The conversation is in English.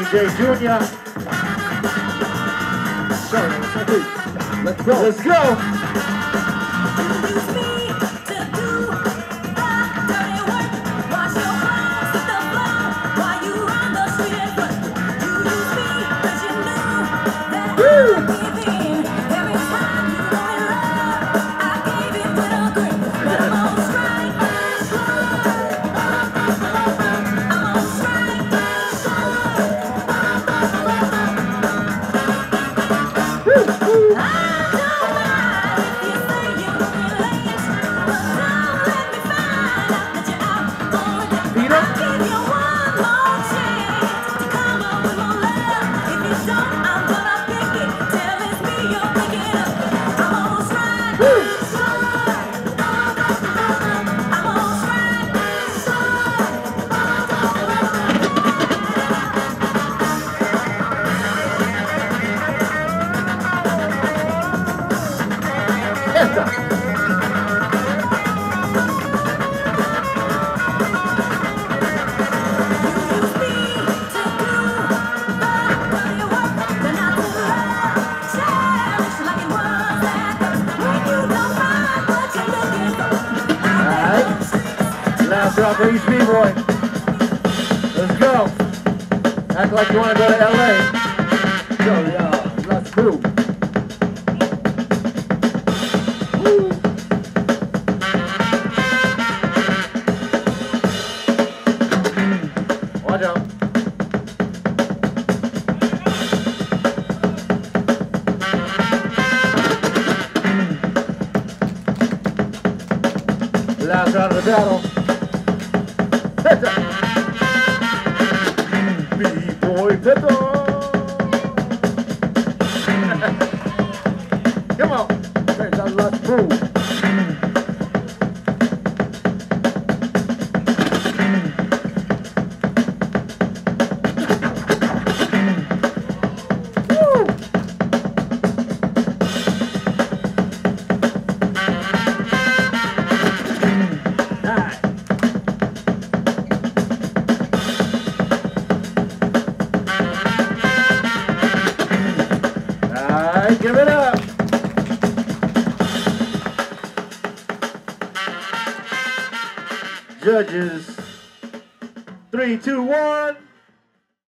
DJ JUN-YA. Let's go. Let's go. Last round for each B-boy. Let's go. Act like you want to go to LA. Go, y'all. Let's move. Woo. Watch out. Last round of the battle. Peeta! B-boy Peeta! Come on! Peeta, let's move! Give it up! Judges, 3, 2, 1.